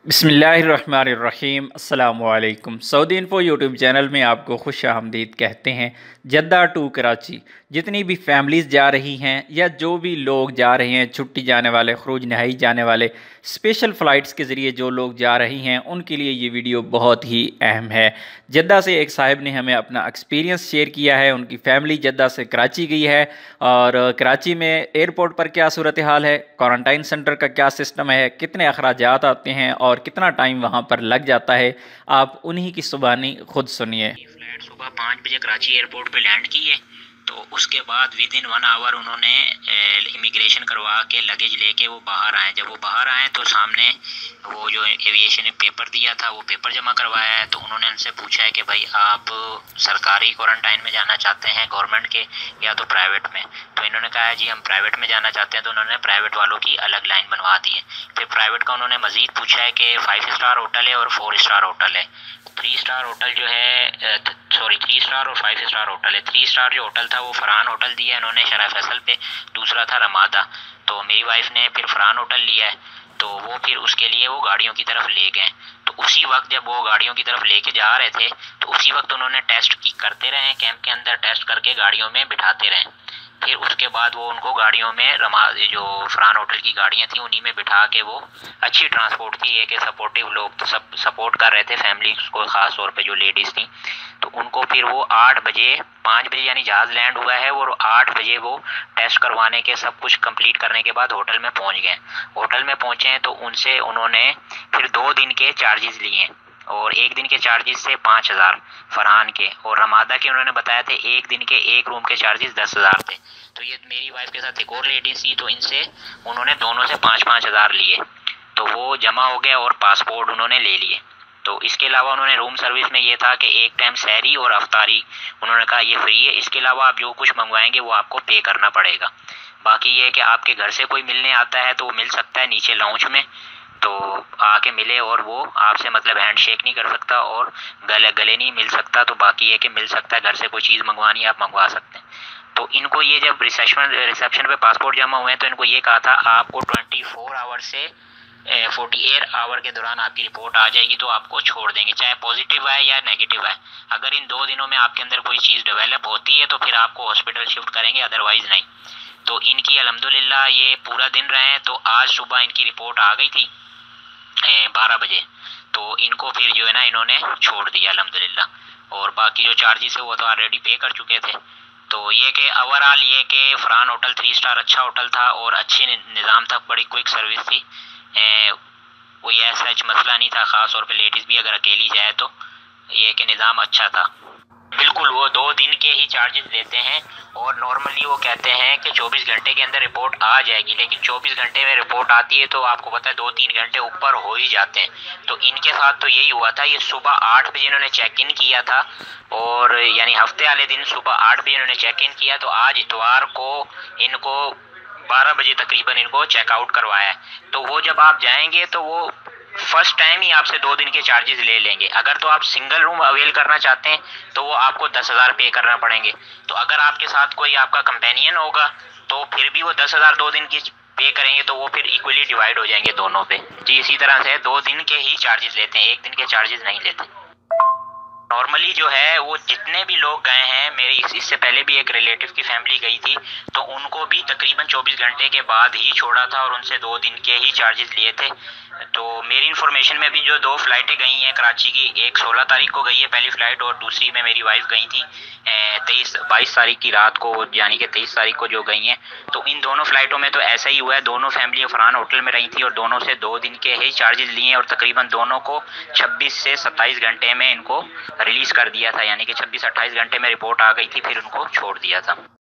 बिस्मिल्लाहिर्रहमानिर्रहीम अस्सलामु अलैकुम। सऊदी इन्फो यूट्यूब चैनल में आपको खुश आमदीद कहते हैं। जद्दा टू कराची जितनी भी फैमिलीज़ जा रही हैं या जो भी लोग जा रहे हैं, छुट्टी जाने वाले, खरूज नहाई जाने वाले, स्पेशल फ़्लाइट्स के ज़रिए जो लोग जा रही हैं, उनके लिए ये वीडियो बहुत ही अहम है। जद्दा से एक साहिब ने हमें अपना एक्सपीरियंस शेयर किया है। उनकी फ़ैमिली जद्दा से कराची गई है और कराची में एयरपोर्ट पर क्या सूरत हाल है, क्वारंटाइन सेंटर का क्या सिस्टम है, कितने अखराजात आते हैं और कितना टाइम वहाँ पर लग जाता है। आप उन्हीं की ज़ुबानी खुद सुनिए। फ्लाइट सुबह 5 बजे कराची एयरपोर्ट पे लैंड की है, तो उसके बाद विद इन 1 आवर उन्होंने इमिग्रेशन करवा के लगेज लेके वो बाहर आए। जब वो बाहर आए तो सामने वो जो एविएशन ने पेपर दिया था वो पेपर जमा करवाया है। तो उन्होंने उनसे पूछा है कि भाई आप सरकारी क्वारंटाइन में जाना चाहते हैं गवर्नमेंट के या तो प्राइवेट में। तो इन्होंने कहा है जी हम प्राइवेट में जाना चाहते हैं। तो उन्होंने प्राइवेट वालों की अलग लाइन बनवा दी है। फिर प्राइवेट का उन्होंने मज़ीद पूछा है कि 5 स्टार होटल है और 4 स्टार होटल है। 3 स्टार होटल जो है 3 स्टार और 5 स्टार होटल है। 3 स्टार जो होटल था वो फरहान होटल दिया है इन्होंने शरा फैसल पे, दूसरा था रमादा। तो मेरी वाइफ ने फिर फरहान होटल लिया है। तो वो फिर उसके लिए वो गाड़ियों की तरफ ले गए। तो उसी वक्त जब वो गाड़ियों की तरफ लेके जा रहे थे तो उसी वक्त उन्होंने टेस्ट करते रहे, कैंप के अंदर टेस्ट करके गाड़ियों में बिठाते रहे। फिर उसके बाद वो उनको गाड़ियों में जो फरहान होटल की गाड़ियाँ थी उन्हीं में बिठा के वो अच्छी ट्रांसपोर्ट थी। ये कि सपोर्टिव लोग सब सपोर्ट कर रहे थे फैमिली को, ख़ास तौर पे जो लेडीज़ थी। तो उनको फिर वो 8 बजे 5 बजे यानी जहाज़ लैंड हुआ है और 8 बजे वो टेस्ट करवाने के सब कुछ कंप्लीट करने के बाद होटल में पहुंच गए। होटल में पहुंचे हैं तो उनसे उन्होंने फिर 2 दिन के चार्जेस लिए और 1 दिन के चार्जेस से 5,000 फरहान के, और रमादा के उन्होंने बताया थे 1 दिन के 1 रूम के चार्जेस 10,000 थे। तो ये मेरी वाइफ के साथ एक और लेडीज थी, तो इनसे उन्होंने दोनों से 5-5 हज़ार लिए। तो वो जमा हो गया और पासपोर्ट उन्होंने ले लिए। तो इसके अलावा उन्होंने रूम सर्विस में ये था कि एक टाइम सहरी और अफ्तारी उन्होंने कहा ये फ्री है। इसके अलावा आप जो कुछ मंगवाएंगे वो आपको पे करना पड़ेगा। बाकी ये है कि आपके घर से कोई मिलने आता है तो वो मिल सकता है नीचे लाउंज में, तो आके मिले और वो आपसे मतलब हैंड शेक नहीं कर सकता और गले नहीं मिल सकता। तो बाकी ये कि मिल सकता है, घर से कोई चीज़ मंगवानी है आप मंगवा सकते हैं। तो इनको ये जब रिसेप्शन पे पासपोर्ट जमा हुए हैं तो इनको ये कहा था आपको 24 आवर से 48 आवर के दौरान आपकी रिपोर्ट आ जाएगी तो आपको छोड़ देंगे, चाहे पॉजिटिव आए या नेगेटिव आए। अगर इन 2 दिनों में आपके अंदर कोई चीज़ डेवलप होती है तो फिर आपको हॉस्पिटल शिफ्ट करेंगे, अदरवाइज नहीं। तो इनकी अल्हम्दुलिल्लाह ये पूरा दिन रहे हैं। तो आज सुबह इनकी रिपोर्ट आ गई थी 12 बजे। तो इनको फिर जो है ना इन्होंने छोड़ दिया अल्हम्दुलिल्लाह। और बाकी जो चार्जेस है वो तो ऑलरेडी पे कर चुके थे। तो ये कि ओवरऑल ये कि फरहान होटल 3 स्टार अच्छा होटल था और अच्छे निज़ाम था, बड़ी क्विक सर्विस थी। कोई ऐसा मसला नहीं था, ख़ास तौर पे लेडीज़ भी अगर अकेली जाए तो ये कि निज़ाम अच्छा था। बिल्कुल वो 2 दिन के ही चार्जेस लेते हैं और नॉर्मली वो कहते हैं कि 24 घंटे के अंदर रिपोर्ट आ जाएगी, लेकिन 24 घंटे में रिपोर्ट आती है तो आपको पता है 2-3 घंटे ऊपर हो ही जाते हैं। तो इनके साथ तो यही हुआ था। ये सुबह 8 बजे इन्होंने चेक इन किया था और यानी हफ्ते वाले दिन सुबह 8 बजे इन्होंने चेक इन किया। तो आज इतवार को इनको 12 बजे तकरीबन इनको चेकआउट करवाया है। तो वो जब आप जाएंगे तो वो फर्स्ट टाइम ही आपसे 2 दिन के चार्जेस ले लेंगे। अगर तो आप सिंगल रूम अवेल करना चाहते हैं तो वो आपको 10,000 पे करना पड़ेंगे। तो अगर आपके साथ कोई आपका कंपेनियन होगा तो फिर भी वो 10,000 2 दिन की पे करेंगे तो वो फिर इक्वली डिवाइड हो जाएंगे दोनों पे। जी इसी तरह से 2 दिन के ही चार्जेस लेते हैं, 1 दिन के चार्जेस नहीं लेते। नॉर्मली जो है वो जितने भी लोग गए हैं, मेरे इससे पहले भी एक रिलेटिव की फैमिली गई थी तो उनको भी तकरीबन 24 घंटे के बाद ही छोड़ा था और उनसे 2 दिन के ही चार्जेस लिए थे। तो मेरी इन्फॉर्मेशन में भी जो 2 फ्लाइटें गई हैं कराची की, एक 16 तारीख को गई है पहली फ़्लाइट और दूसरी में मेरी वाइफ गई थी 22 तारीख की रात को, यानी कि 23 तारीख को जो गई हैं। तो इन दोनों फ्लाइटों में तो ऐसा ही हुआ है, दोनों फैमिली फरहान होटल में रही थी और दोनों से 2 दिन के ही चार्जेस लिए और तकरीबन दोनों को 26 से 27 घंटे में इनको रिलीज़ कर दिया था, यानी कि 26-28 घंटे में रिपोर्ट आ गई थी, फिर उनको छोड़ दिया था।